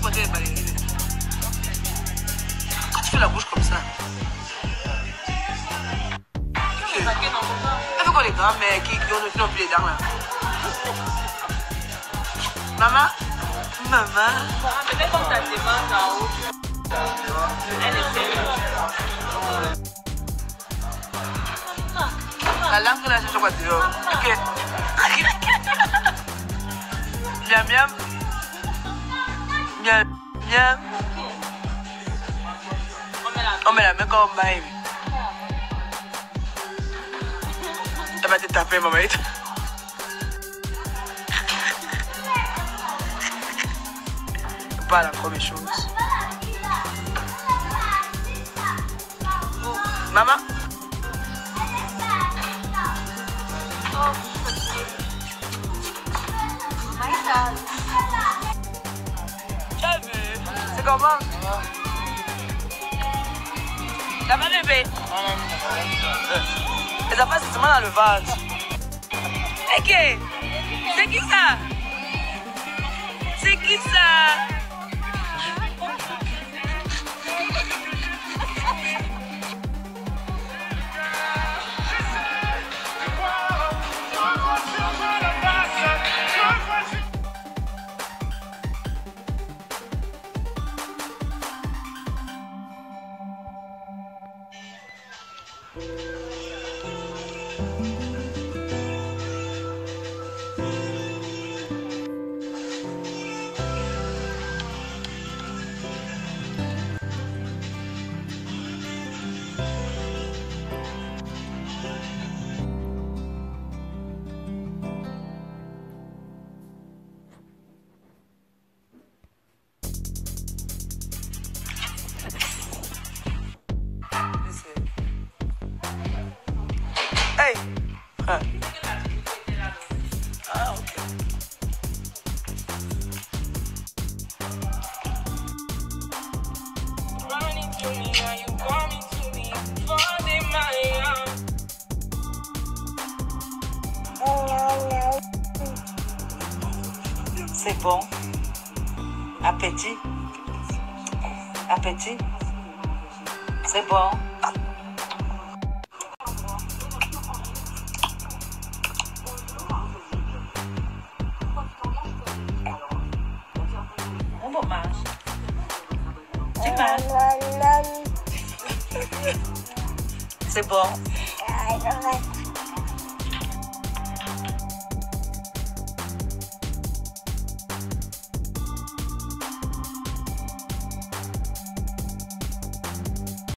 côté des ballerines. Quand tu fais la bouche comme ça. Elle veut qu'on les grands, mais qui n'ont plus les dents là. Maman? Maman? Peut-être qu'on t'a demandé en haut. Elle est sérieuse. La langue là, je vois dehors. Ok. Miam miam. Miam miam. On met la main comme on baille. Elle va te taper, maman. Pas la première chose. Maman? C'est comment? Ça va lever? Les affaires, c'est seulement dans le vase. Ok. C'est qui ça? C'est qui ça? Hey! Ah, ok. C'est bon. Appétit. Appétit. C'est bon. On mange. Tu manges. C'est bon.